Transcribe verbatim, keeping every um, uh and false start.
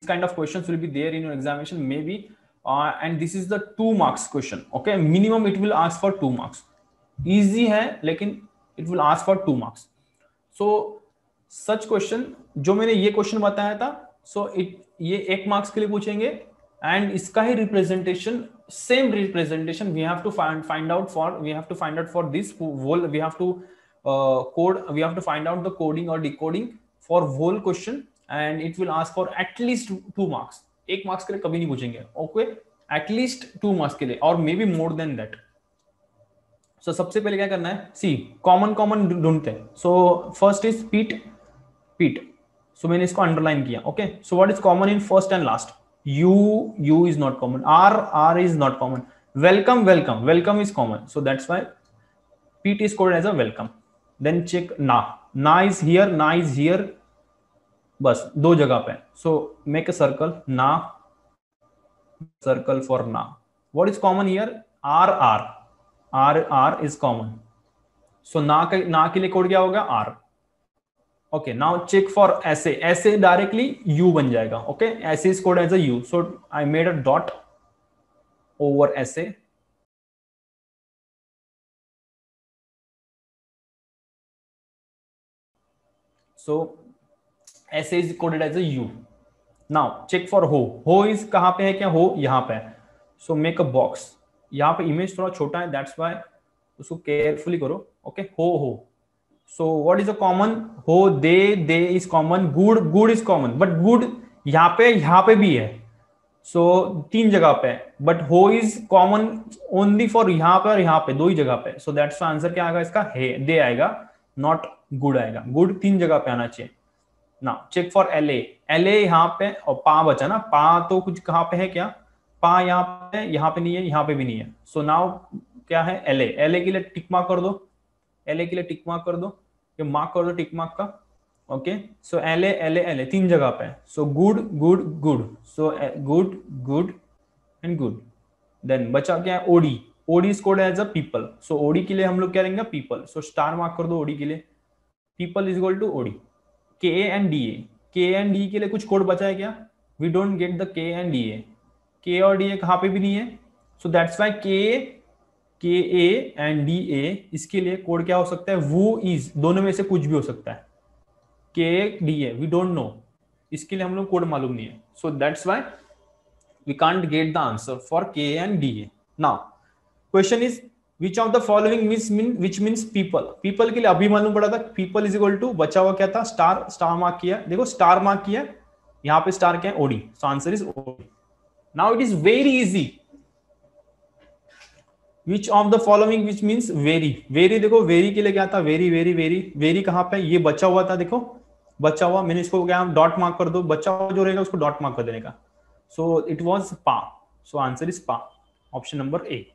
kind of questions will be there in your examination maybe, uh, and this is the two marks question. Okay, minimum it will ask for two marks. Easy है लेकिन it will ask for two marks. So such question जो मैंने ये question बताया था, so it ये एक marks के लिए पूछेंगे, एंड इसका ही representation, same representation we have to find find out for we have to find out for this whole, we have to uh, code we have to find out the coding or decoding for whole question, and it will ask for at least two marks. एक marks के लिए कभी नहीं पूछेंगे. Okay, at least two marks के लिए, और maybe more than that. So सबसे पहले क्या करना है, सी कॉमन कॉमन ढूंढते हैं. सो फर्स्ट इज पीट पीट. सो मैंने इसको अंडरलाइन किया. Okay, so what is common in first and last? U, U is not common. R, R is not common. Welcome, welcome, welcome is common. So that's why Pete is coded as a welcome. Then check na. Na is here, na is here. बस दो जगह पे. So make a circle. Na. Circle for na. What is common here? R, R. R, R is common. So na के ना के लिए code क्या होगा? R. Okay, now check for essay. Essay directly U बन जाएगा. Okay, essay is coded as a U. So I made a dot over essay. So essay is coded as a U. Now check for ho. Ho is कहाँ पे है? क्या हो यहाँ पे है. So make a box. यहाँ पे इमेज थोड़ा छोटा है, that's why उसको केयरफुली करो. Okay, ho ho. So what is the common? हो, they, they is common. Good, good is common. But good यहाँ पे यहाँ पे भी है. So तीन जगह पे है. But हो is common only for यहाँ पे और यहाँ पे, दो ही जगह पे. So that's the answer क्या आएगा इसका? है, they आएगा, not good आएगा. Good तीन जगह पे आना चाहिए. Now check for L A. L A यहाँ पे, और पा बचा ना. पा तो कुछ कहाँ पे है क्या? पा यहाँ पे, यहाँ पे नहीं है, यहाँ पे भी नहीं है. So now क्या है? L A. L A के लिए टिक मार्क कर दो. L A के लिए टिक मार्क कर दो. ये मार्क कर दो टिक मार्क का. Okay, so L A L A L A तीन जगह पे. So good good good. So good good and good. Then बचा क्या है? OD. OD is code as a people. So OD के लिए हम लोग क्या रहेंगे? पीपल. सो स्टार मार्क कर दो ओडी के लिए. People is equal to OD. K A and D A. के एंड डी के लिए कुछ कोड बचा है क्या? We don't get the K and D A. K और डी ए कहाँ पे भी नहीं है. सो दैट्स वाई के के ए एंड डी ए, इसके लिए कोड क्या हो सकता है? वो इज. दोनों में से कुछ भी हो सकता है. K D A we don't know, इसके लिए हम लोग कोड मालूम नहीं है. So that's why we can't get the answer for K and D A. Now question is which of the following means mean which means people. People के लिए अभी मालूम पड़ा था. पीपल इज इक्वल टू बचा हुआ क्या था? स्टार. स्टार मार्क किया. देखो स्टार मार्क किया, यहाँ पे स्टार क्या है? OD. So answer is OD. Now it is very easy. Which of the following which means very. very देखो very के लिए क्या था? very very very very कहाँ पे? ये बचा हुआ था. देखो बचा हुआ, मैंने इसको क्या डॉट मार्क कर दो. बचा हुआ जो रहेगा उसको डॉट मार्क कर देने का. सो it was pa. So answer is pa. Option number A.